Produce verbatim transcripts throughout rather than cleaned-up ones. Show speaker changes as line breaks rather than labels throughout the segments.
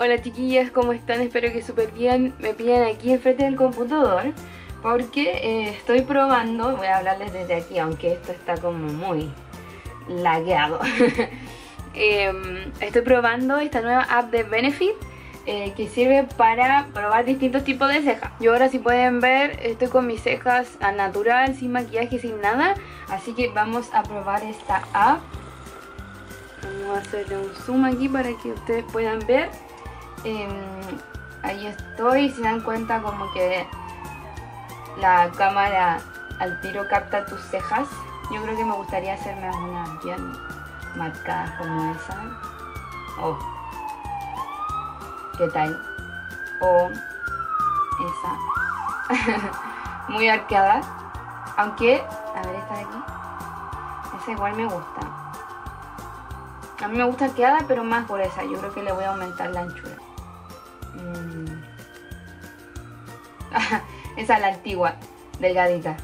Hola chiquillas, ¿cómo están? Espero que súper bien. Me pillan aquí enfrente del computador porque eh, estoy probando, voy a hablarles desde aquí, aunque esto está como muy lagueado. eh, estoy probando esta nueva app de Benefit eh, que sirve para probar distintos tipos de cejas. Yo ahora, si pueden ver, estoy con mis cejas al natural, sin maquillaje, sin nada. Así que vamos a probar esta app. Vamos a hacerle un zoom aquí para que ustedes puedan ver. Eh, ahí estoy. Si se dan cuenta, como que la cámara al tiro capta tus cejas. Yo creo que me gustaría hacerme unas bien marcadas como esa. Oh, ¿qué tal? O esa. Muy arqueada. Aunque, a ver, esta de aquí. Esa igual me gusta. A mí me gusta arqueada, pero más gruesa. Yo creo que le voy a aumentar la anchura. Mm. Esa es la antigua, delgadita.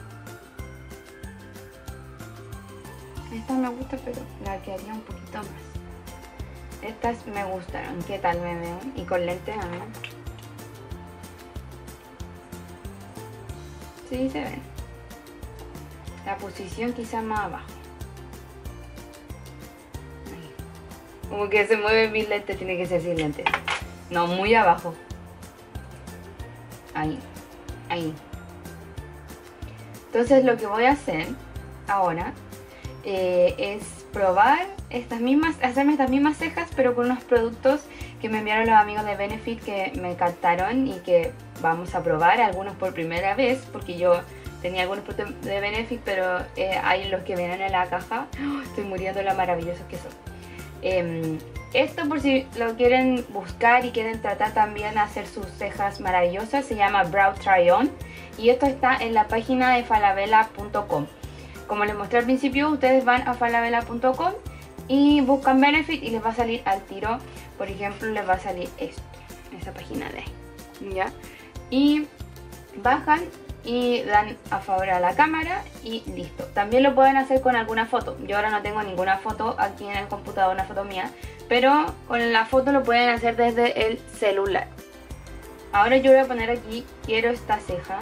Esta me gusta, pero la arquearía un poquito más. Estas me gustaron. ¿Qué tal me veo? Y con lentes, a ver. Sí, se ven. La posición quizá más abajo. Como que se mueven mis lentes, tiene que ser sin lentes. No, muy abajo. Ahí, ahí. Entonces lo que voy a hacer ahora eh, es probar estas mismas, hacerme estas mismas cejas, pero con unos productos que me enviaron los amigos de Benefit, que me encantaron y que vamos a probar, algunos por primera vez, porque yo tenía algunos productos de Benefit, pero eh, hay los que vienen en la caja. ¡Oh! Estoy muriendo de lo maravillosos que son. Eh, esto, por si lo quieren buscar y quieren tratar también de hacer sus cejas maravillosas, se llama Brow Try On, y esto está en la página de falabella punto com. Como les mostré al principio, ustedes van a falabella punto com y buscan Benefit y les va a salir al tiro. Por ejemplo, les va a salir esto, esa página de ahí, ¿ya? Y bajan y dan a favor a la cámara y listo. También lo pueden hacer con alguna foto. Yo ahora no tengo ninguna foto aquí en el computador, una foto mía, pero con la foto lo pueden hacer desde el celular. Ahora yo voy a poner aquí, quiero esta ceja.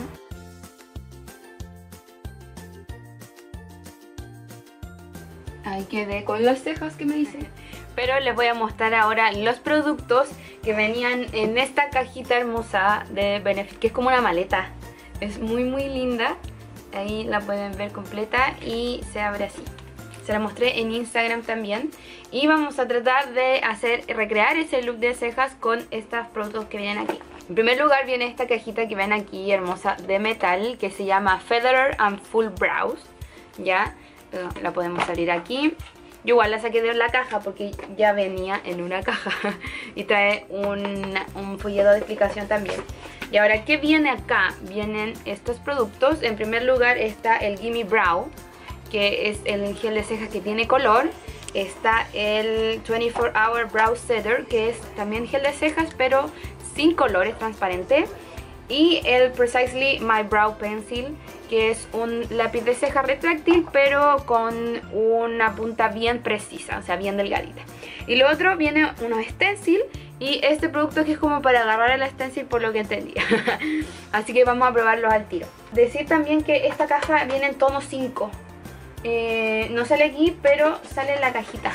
Ahí quedé con las cejas que me dicen. Pero les voy a mostrar ahora los productos que venían en esta cajita hermosa de Benefit, que es como una maleta. Es muy muy linda. Ahí la pueden ver completa y se abre así. Se la mostré en Instagram también. Y vamos a tratar de hacer, recrear ese look de cejas con estos productos que vienen aquí. En primer lugar viene esta cajita que ven aquí, hermosa, de metal, que se llama Feather and Full Brows. Ya, la podemos salir aquí. Yo igual la saqué de la caja porque ya venía en una caja. Y trae un, un folleto de explicación también. Y ahora, ¿qué viene acá? Vienen estos productos. En primer lugar está el Gimme Brow, que es el gel de cejas que tiene color. Está el veinticuatro hour Brow Setter, que es también gel de cejas, pero sin color, es transparente. Y el Precisely My Brow Pencil, que es un lápiz de ceja retráctil, pero con una punta bien precisa, o sea, bien delgadita. Y lo otro, viene unos stencil. Y este producto que es como para agarrar el stencil, por lo que entendí. Así que vamos a probarlos al tiro. Decir también que esta caja viene en tono cinco. Eh, no sale aquí, pero sale en la cajita.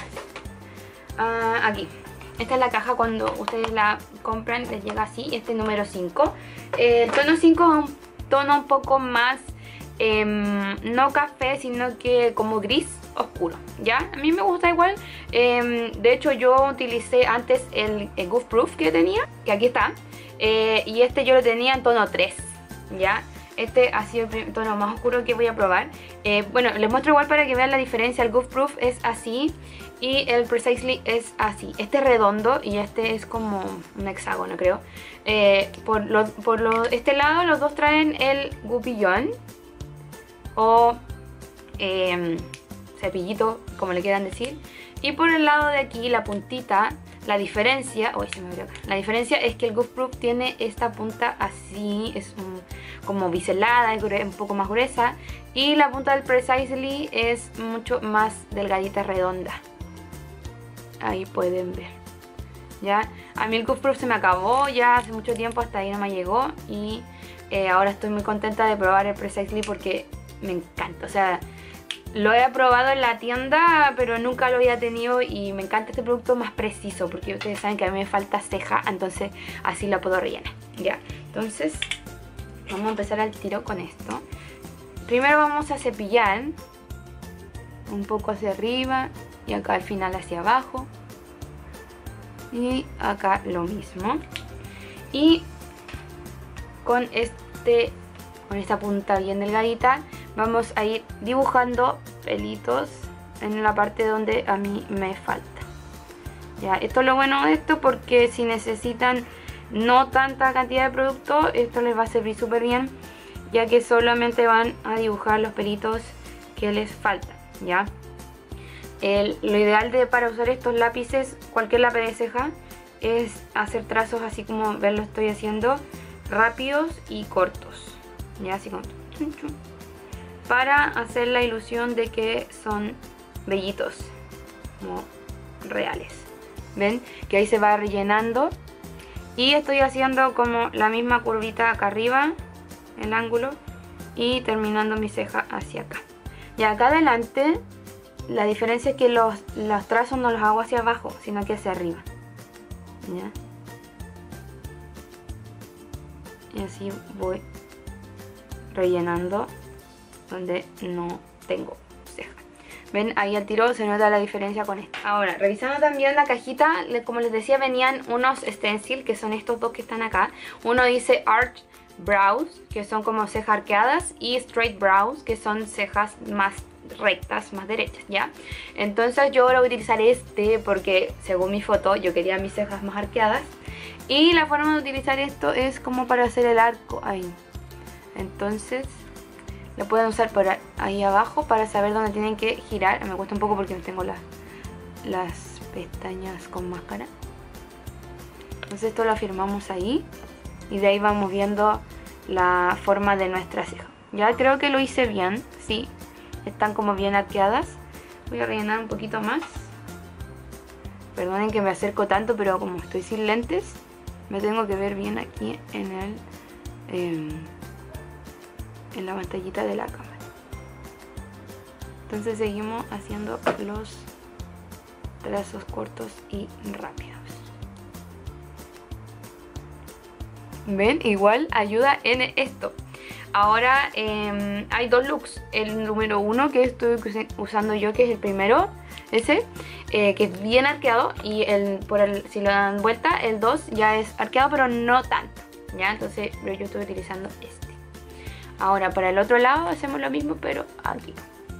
Uh, aquí. Esta es la caja cuando ustedes la compran, les llega así, este número cinco. Eh, el tono cinco es un tono un poco más, eh, no café, sino que como gris oscuro, ¿ya? A mí me gusta igual. Eh, de hecho, yo utilicé antes el, el Goof Proof que tenía, que aquí está. Eh, y este yo lo tenía en tono tres, ¿ya? Este ha sido el tono más oscuro que voy a probar. Eh, bueno, les muestro igual para que vean la diferencia. El Goof Proof es así y el Precisely es así. Este es redondo y este es como un hexágono, creo. Eh, por lo, por lo, este lado los dos traen el Goupillon o eh, cepillito, como le quieran decir. Y por el lado de aquí, la puntita, la diferencia, uy, se me abrió acá. La diferencia es que el Goof Proof tiene esta punta así, es un, como biselada, es un poco más gruesa. Y la punta del Precisely es mucho más delgadita, redonda. Ahí pueden ver. Ya, a mí el Goof Proof se me acabó ya hace mucho tiempo, hasta ahí no me llegó. Y eh, ahora estoy muy contenta de probar el Precisely porque me encanta. O sea, lo he probado en la tienda, pero nunca lo había tenido y me encanta este producto más preciso porque ustedes saben que a mí me falta ceja, entonces así la puedo rellenar. Ya, entonces vamos a empezar al tiro con esto. Primero vamos a cepillar un poco hacia arriba y acá al final hacia abajo. Y acá lo mismo. Y con este, con esta punta bien delgadita, vamos a ir dibujando pelitos en la parte donde a mí me falta. Ya, esto es lo bueno de esto porque si necesitan no tanta cantidad de producto, esto les va a servir súper bien, ya que solamente van a dibujar los pelitos que les faltan, ¿ya? El, lo ideal de, para usar estos lápices, cualquier lápiz de ceja, es hacer trazos así como ven lo estoy haciendo, rápidos y cortos, ya así como chun, chun, para hacer la ilusión de que son vellitos, como reales. Ven que ahí se va rellenando y estoy haciendo como la misma curvita acá arriba, el ángulo, y terminando mi ceja hacia acá. Y acá adelante la diferencia es que los, los trazos no los hago hacia abajo, sino que hacia arriba. ¿Ya? Y así voy rellenando donde no tengo ceja. Ven, ahí al tiro se nota la diferencia con esto. Ahora, revisando también la cajita, como les decía, venían unos stencil, que son estos dos que están acá. Uno dice Arch Brows, que son como cejas arqueadas, y Straight Brows, que son cejas más rectas, más derechas, ¿ya? Entonces yo ahora voy a utilizar este porque según mi foto yo quería mis cejas más arqueadas. Y la forma de utilizar esto es como para hacer el arco ahí. Entonces lo pueden usar por ahí abajo para saber dónde tienen que girar. Me cuesta un poco porque tengo las, las pestañas con máscara. Entonces esto lo afirmamos ahí y de ahí vamos viendo la forma de nuestra ceja. Ya creo que lo hice bien, sí. Están como bien arqueadas. Voy a rellenar un poquito más. Perdonen que me acerco tanto, pero como estoy sin lentes, me tengo que ver bien aquí en el eh, en la pantallita de la cámara. Entonces seguimos haciendo los trazos cortos y rápidos. ¿Ven? Igual ayuda en esto. Ahora eh, hay dos looks. El número uno que estoy usando yo, que es el primero, ese, eh, que es bien arqueado. Y el, por el, si lo dan vuelta, el dos ya es arqueado, pero no tanto, ¿ya? Entonces yo estoy utilizando este. Ahora para el otro lado hacemos lo mismo, pero aquí.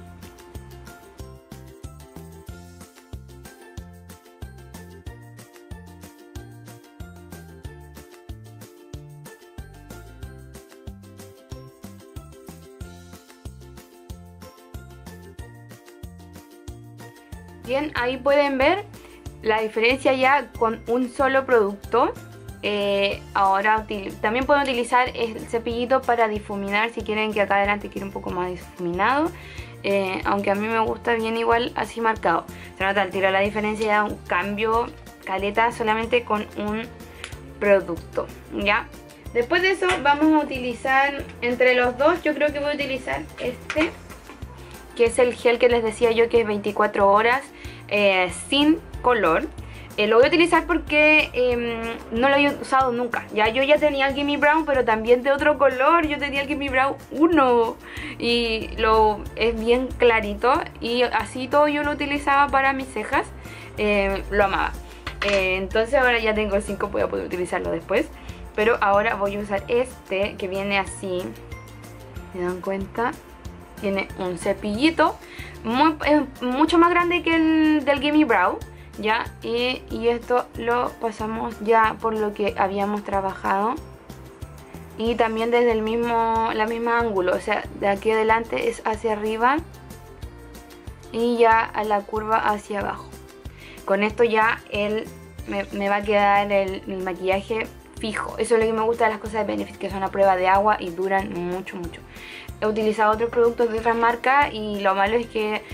Bien, ahí pueden ver la diferencia ya con un solo producto. Eh, ahora también pueden utilizar el cepillito para difuminar si quieren que acá adelante quede un poco más difuminado. Eh, aunque a mí me gusta bien igual así marcado. Se nota al tiro la diferencia, ya un cambio caleta solamente con un producto, ¿ya? Después de eso vamos a utilizar entre los dos, yo creo que voy a utilizar este, que es el gel que les decía yo que es veinticuatro horas eh, sin color. Eh, lo voy a utilizar porque eh, no lo había usado nunca. Ya yo ya tenía el Gimme Brown, pero también de otro color. Yo tenía el Gimme Brown uno y lo es bien clarito y así todo yo lo utilizaba para mis cejas. Eh, lo amaba. Eh, entonces ahora ya tengo el cinco, voy a poder utilizarlo después. Pero ahora voy a usar este que viene así. ¿Se dan cuenta? Tiene un cepillito muy, eh, mucho más grande que el del Gimme Brown, ¿ya? Y, y esto lo pasamos ya por lo que habíamos trabajado. Y también desde el mismo, la misma ángulo, o sea, de aquí adelante es hacia arriba y ya a la curva hacia abajo. Con esto ya el, me, me va a quedar el, el maquillaje fijo. Eso es lo que me gusta de las cosas de Benefit, que son a prueba de agua y duran mucho, mucho. He utilizado otros productos de otras marcas y lo malo es que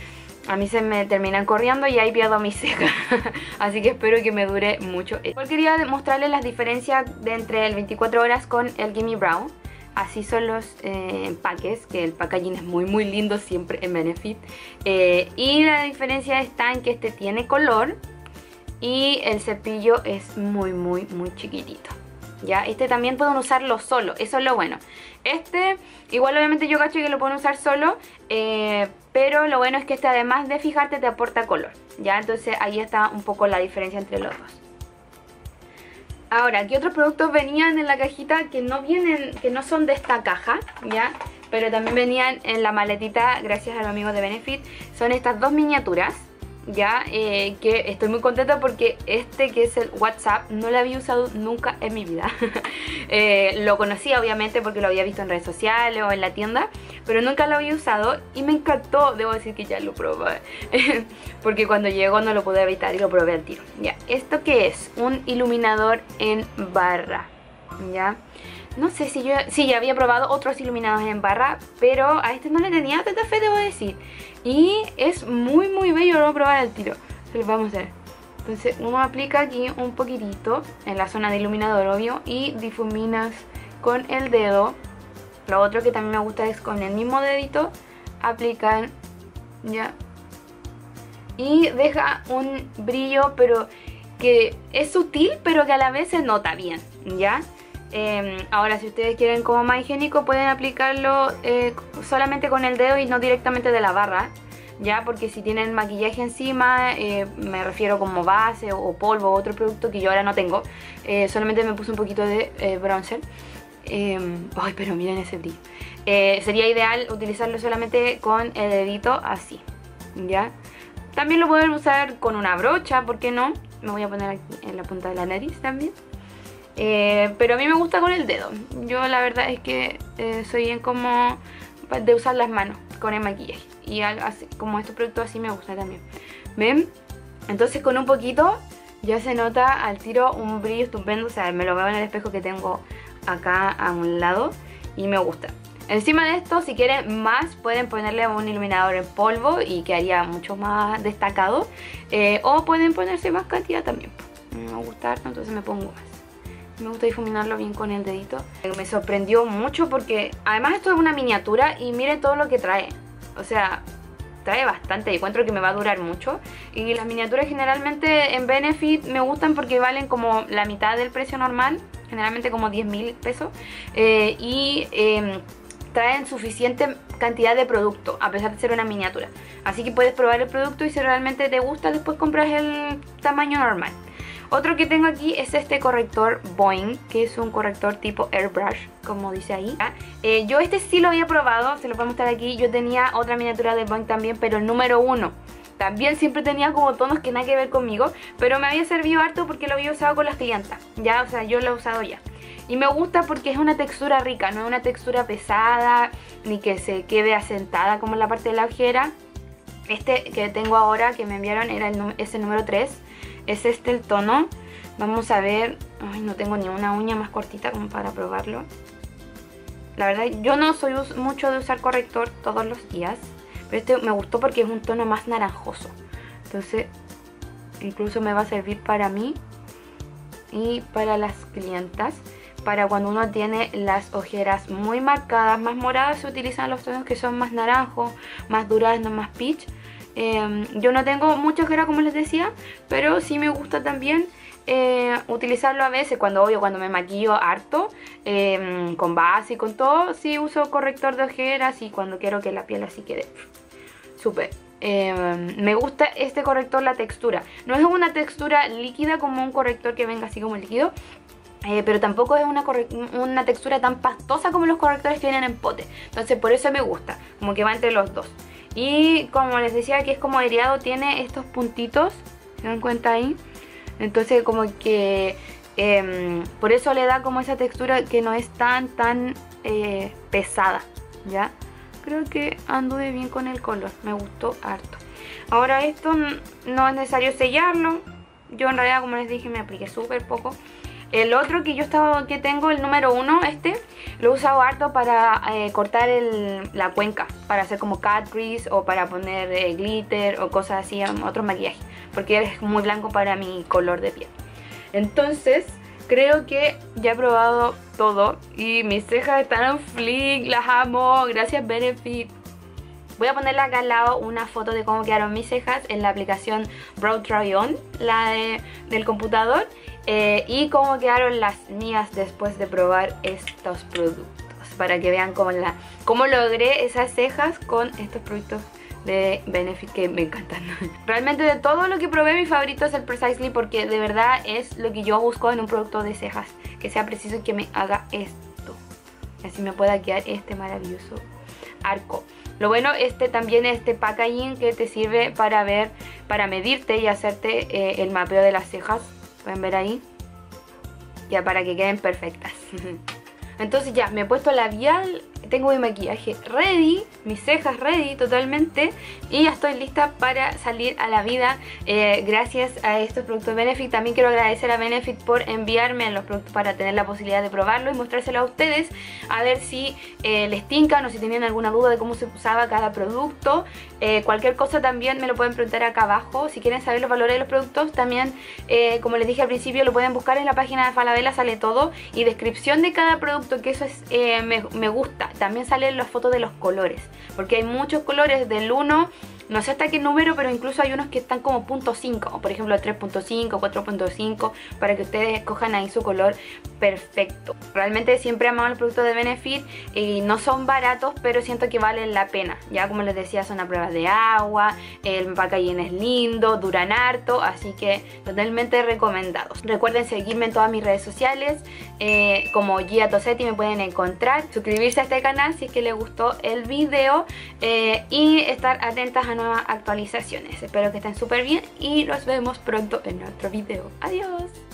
a mí se me terminan corriendo y ahí pierdo mi ceja. Así que espero que me dure mucho. Igual quería mostrarles las diferencias de entre el veinticuatro horas con el Gimme Brown. Así son los eh, empaques, que el packaging es muy muy lindo siempre en Benefit. Eh, y la diferencia está en que este tiene color y el cepillo es muy muy muy chiquitito. Ya, este también pueden usarlo solo, eso es lo bueno. Este, igual obviamente yo cacho que lo pueden usar solo, eh, pero lo bueno es que este además de fijarte te aporta color. Ya, entonces ahí está un poco la diferencia entre los dos. Ahora, ¿qué otros productos venían en la cajita que no vienen, que no son de esta caja? Ya, pero también venían en la maletita gracias a los amigos de Benefit. Son estas dos miniaturas. Ya, eh, que estoy muy contenta porque este que es el WhatsApp no lo había usado nunca en mi vida. eh, lo conocía obviamente porque lo había visto en redes sociales o en la tienda, pero nunca lo había usado y me encantó. Debo decir que ya lo probé porque cuando llegó no lo pude evitar y lo probé al tiro. Ya, ¿esto qué es? Un iluminador en barra. Ya, no sé si yo... Sí, ya había probado otros iluminadores en barra, pero a este no le tenía tanta fe, debo decir. Y es muy muy bello, lo voy a probar al tiro. Se lo vamos a hacer. Entonces uno aplica aquí un poquitito en la zona de iluminador, obvio, y difuminas con el dedo. Lo otro que también me gusta es con el mismo dedito aplicar, ya. Y deja un brillo, pero que es sutil, pero que a la vez se nota bien, ya. Eh, ahora si ustedes quieren como más higiénico pueden aplicarlo eh, solamente con el dedo y no directamente de la barra, ya, porque si tienen maquillaje encima, eh, me refiero como base o, o polvo o otro producto que yo ahora no tengo, eh, solamente me puse un poquito de eh, bronzer. eh, ay, pero miren ese brillo. Eh, sería ideal utilizarlo solamente con el dedito así, ya. También lo pueden usar con una brocha, ¿por qué no? Me voy a poner aquí en la punta de la nariz también. Eh, pero a mí me gusta con el dedo. Yo la verdad es que eh, soy bien como de usar las manos con el maquillaje. Y así, como estos productos así me gusta también. ¿Ven? Entonces con un poquito ya se nota al tiro un brillo estupendo. O sea, me lo veo en el espejo que tengo acá a un lado y me gusta. Encima de esto, si quieren más, pueden ponerle un iluminador en polvo y quedaría mucho más destacado. Eh, o pueden ponerse más cantidad también. Me va a gustar, entonces me pongo más. Me gusta difuminarlo bien con el dedito. Me sorprendió mucho porque además esto es una miniatura y miren todo lo que trae. O sea, trae bastante y encuentro que me va a durar mucho. Y las miniaturas generalmente en Benefit me gustan porque valen como la mitad del precio normal. Generalmente como diez mil pesos. Eh, y eh, traen suficiente cantidad de producto a pesar de ser una miniatura. Así que puedes probar el producto y si realmente te gusta después compras el tamaño normal. Otro que tengo aquí es este corrector Boing, que es un corrector tipo airbrush, como dice ahí. Eh, yo este sí lo había probado, se lo voy a mostrar aquí. Yo tenía otra miniatura de Boing también, pero el número uno. También siempre tenía como tonos que nada que ver conmigo, pero me había servido harto porque lo había usado con las clientas. Ya, o sea, yo lo he usado ya. Y me gusta porque es una textura rica, no es una textura pesada, ni que se quede asentada como en la parte de la ojera. Este que tengo ahora, que me enviaron, era el, es el número tres. Es este el tono. Vamos a ver. Ay, no tengo ni una uña más cortita como para probarlo. La verdad, yo no soy mucho de usar corrector todos los días, pero este me gustó porque es un tono más naranjoso. Entonces, incluso me va a servir para mí y para las clientas. Para cuando uno tiene las ojeras muy marcadas, más moradas, se utilizan los tonos que son más naranjo, más durazno, más peach. Eh, yo no tengo mucha ojera, como les decía, pero sí me gusta también eh, utilizarlo a veces cuando obvio cuando me maquillo harto, eh, con base y con todo. Sí uso corrector de ojeras y cuando quiero que la piel así quede súper. Eh, me gusta este corrector, la textura. No es una textura líquida como un corrector que venga así como líquido. Eh, pero tampoco es una, una textura tan pastosa como los correctores que vienen en pote. Entonces por eso me gusta, como que va entre los dos. Y como les decía que es como aireado, tiene estos puntitos, ¿se dan cuenta ahí? Entonces como que eh, por eso le da como esa textura que no es tan tan eh, pesada, ¿ya? Creo que anduve bien con el color, me gustó harto. Ahora esto no es necesario sellarlo. Yo en realidad, como les dije, me apliqué súper poco. El otro que yo estaba, que tengo, el número uno, este, lo he usado harto para eh, cortar el, la cuenca, para hacer como cat crease o para poner eh, glitter o cosas así, otro maquillaje, porque es muy blanco para mi color de piel. Entonces, creo que ya he probado todo y mis cejas están en flick, las amo, gracias Benefit. Voy a ponerle acá al lado una foto de cómo quedaron mis cejas en la aplicación Brow Try On, la de, del computador, eh, y cómo quedaron las mías después de probar estos productos, para que vean cómo, la, cómo logré esas cejas con estos productos de Benefit que me encantan. Realmente de todo lo que probé, mi favorito es el Precisely, porque de verdad es lo que yo busco en un producto de cejas, que sea preciso y que me haga esto, y así me pueda quedar este maravilloso arco. Lo bueno, este también este packaging que te sirve para ver, para medirte y hacerte eh, el mapeo de las cejas. Pueden ver ahí, ya, para que queden perfectas. Entonces ya, me he puesto labial, tengo mi maquillaje ready, mis cejas ready totalmente, y ya estoy lista para salir a la vida eh, gracias a estos productos de Benefit. También quiero agradecer a Benefit por enviarme los productos para tener la posibilidad de probarlo y mostrárselo a ustedes, a ver si eh, les tincan o si tenían alguna duda de cómo se usaba cada producto. Eh, cualquier cosa también me lo pueden preguntar acá abajo. Si quieren saber los valores de los productos, también eh, como les dije al principio, lo pueden buscar en la página de Falabella, sale todo, y descripción de cada producto, que eso es eh, me, me gusta. También salen las fotos de los colores, porque hay muchos colores del uno, no sé hasta qué número, pero incluso hay unos que están como punto cinco, por ejemplo tres punto cinco, cuatro punto cinco, para que ustedes escojan ahí su color perfecto. Realmente siempre he amado los productos de Benefit y no son baratos, pero siento que valen la pena. Ya como les decía, son a prueba de agua, el packaging es lindo, duran harto, así que totalmente recomendados. Recuerden seguirme en todas mis redes sociales, eh, como Gia Tosetti me pueden encontrar, suscribirse a este canal si es que les gustó el video, eh, y estar atentas a nuevas actualizaciones. Espero que estén súper bien y nos vemos pronto en otro video. Adiós.